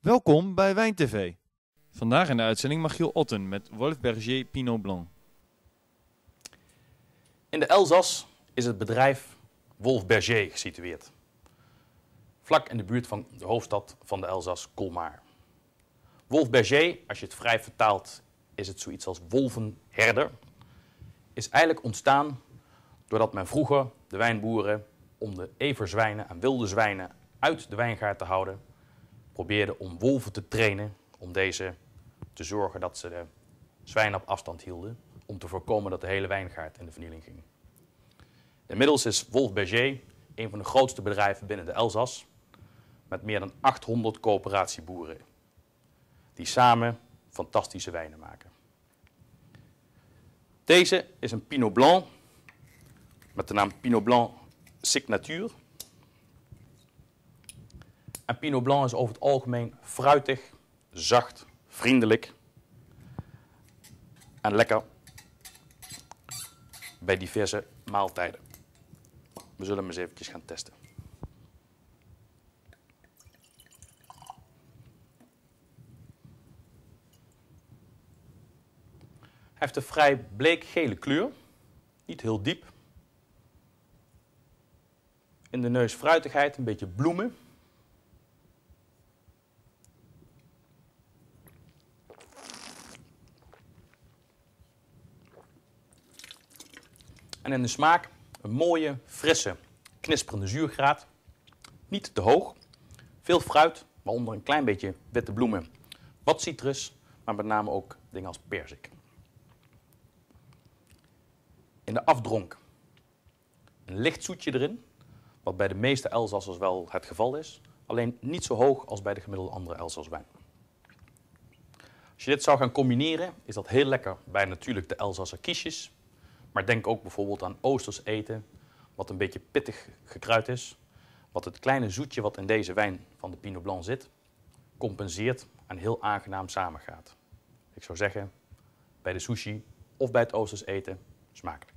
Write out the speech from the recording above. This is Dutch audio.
Welkom bij WijnTV. Vandaag in de uitzending Michiel Otten met Wolf Berger Pinot Blanc. In de Elzas is het bedrijf Wolf Berger gesitueerd. Vlak in de buurt van de hoofdstad van de Elzas, Colmar. Wolf Berger, als je het vrij vertaalt, is het zoiets als wolvenherder. Is eigenlijk ontstaan doordat men vroeger de wijnboeren, om de everzwijnen en wilde zwijnen uit de wijngaard te houden, probeerde om wolven te trainen, om deze te zorgen dat ze de zwijnen op afstand hielden, om te voorkomen dat de hele wijngaard in de vernieling ging. Inmiddels is Wolf Berger een van de grootste bedrijven binnen de Elzas, met meer dan 800 coöperatieboeren, die samen fantastische wijnen maken. Deze is een Pinot Blanc, met de naam Pinot Blanc Signature. En Pinot Blanc is over het algemeen fruitig, zacht, vriendelijk en lekker bij diverse maaltijden. We zullen hem eens eventjes gaan testen. Hij heeft een vrij bleekgele kleur, niet heel diep. In de neus fruitigheid, een beetje bloemen. En in de smaak een mooie, frisse, knisperende zuurgraad. Niet te hoog. Veel fruit, waaronder een klein beetje witte bloemen. Wat citrus, maar met name ook dingen als perzik. In de afdronk een licht zoetje erin, wat bij de meeste Elzassers wel het geval is. Alleen niet zo hoog als bij de gemiddelde andere Elzaswijn. Als je dit zou gaan combineren, is dat heel lekker bij natuurlijk de Elzasser kiesjes. Maar denk ook bijvoorbeeld aan oosters eten, wat een beetje pittig gekruid is. Wat het kleine zoetje wat in deze wijn van de Pinot Blanc zit, compenseert en heel aangenaam samengaat. Ik zou zeggen, bij de sushi of bij het oosters eten, smakelijk.